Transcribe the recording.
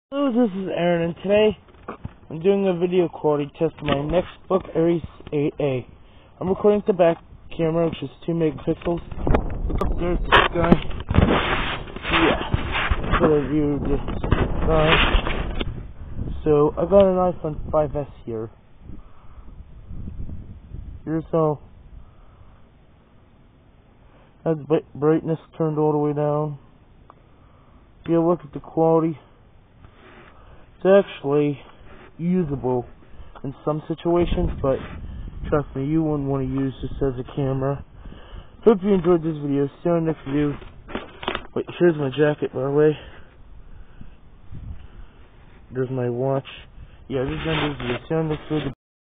Hello, this is Aaron, and today I'm doing a video quality test of my MacBook Aries 8A. I'm recording the back camera, which is 2 megapixels. Look up there at the sky. Yeah, for the view of the sky. So, I got an iPhone 5S here. Here's how that's brightness turned all the way down. If you look at the quality, it's actually usable in some situations, but trust me, you wouldn't want to use this as a camera. Hope you enjoyed this video. See you on the next video. Wait, here's my jacket, by the way. There's my watch. Yeah, this is the end of this video. See you on the next video.